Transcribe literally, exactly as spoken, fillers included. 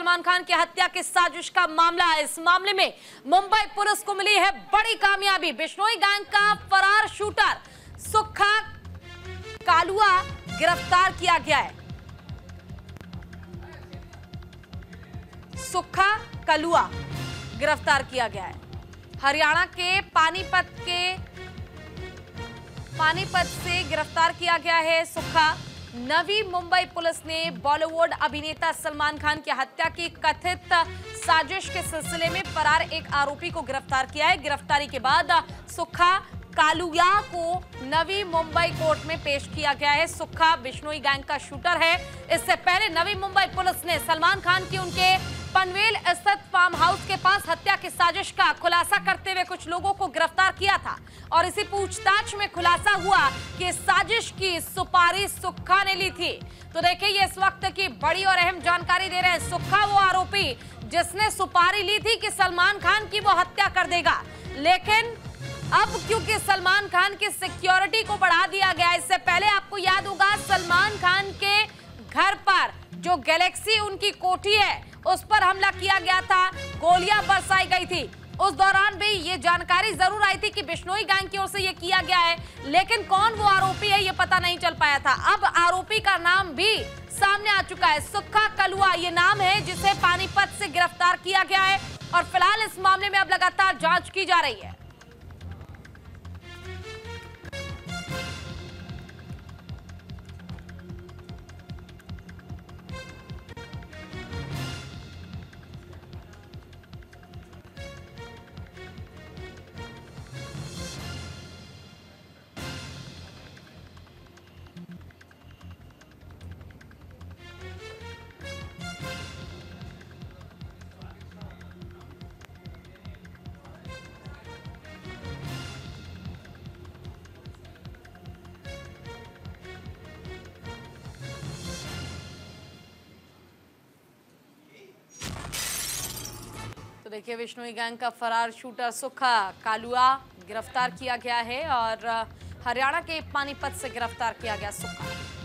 सलमान खान की हत्या की साजिश का मामला है। इस मामले में मुंबई पुलिस को मिली है बड़ी कामयाबी। बिश्नोई गैंग का फरार शूटर सुक्खा कालुआ गिरफ्तार किया गया है। सुक्खा कलुआ गिरफ्तार किया गया है। हरियाणा के पानीपत के पानीपत से गिरफ्तार किया गया है सुक्खा। नवी मुंबई पुलिस ने बॉलीवुड अभिनेता सलमान खान की हत्या की कथित साजिश के सिलसिले में फरार एक आरोपी को गिरफ्तार किया है। गिरफ्तारी के बाद सुक्खा कालुया को नवी मुंबई कोर्ट में पेश किया गया है। सुक्खा बिश्नोई गैंग का शूटर है। इससे पहले नवी मुंबई पुलिस ने सलमान खान की उनके पनवेल स्थित फार्म हाउस के पास हत्या की साजिश का खुलासा करते हुए कुछ लोगों को गिरफ्तार किया था और इसी पूछताछ में खुलासा हुआ कि साजिश की सुपारी सुक्खा ने ली थी। तो देखिए ये इस वक्त की बड़ी और अहम जानकारी दे रहे हैं। सुक्खा वो आरोपी जिसने सुपारी ली थी कि सलमान खान की वो हत्या कर देगा, लेकिन अब क्योंकि सलमान खान की सिक्योरिटी को बढ़ा दिया गया। इससे पहले आपको याद होगा सलमान खान के घर पर जो गैलेक्सी उनकी कोठी है उस पर हमला किया गया था, गोलियां बरसाई गई थी। उस दौरान भी ये जानकारी जरूर आई थी कि बिश्नोई गैंग की ओर से ये किया गया है, लेकिन कौन वो आरोपी है ये पता नहीं चल पाया था। अब आरोपी का नाम भी सामने आ चुका है। सुक्खा कलुआ ये नाम है जिसे पानीपत से गिरफ्तार किया गया है और फिलहाल इस मामले में अब लगातार जांच की जा रही है। तो देखिए बिश्नोई गैंग का फरार शूटर सुक्खा कालुआ गिरफ्तार किया गया है और हरियाणा के पानीपत से गिरफ्तार किया गया सुक्खा।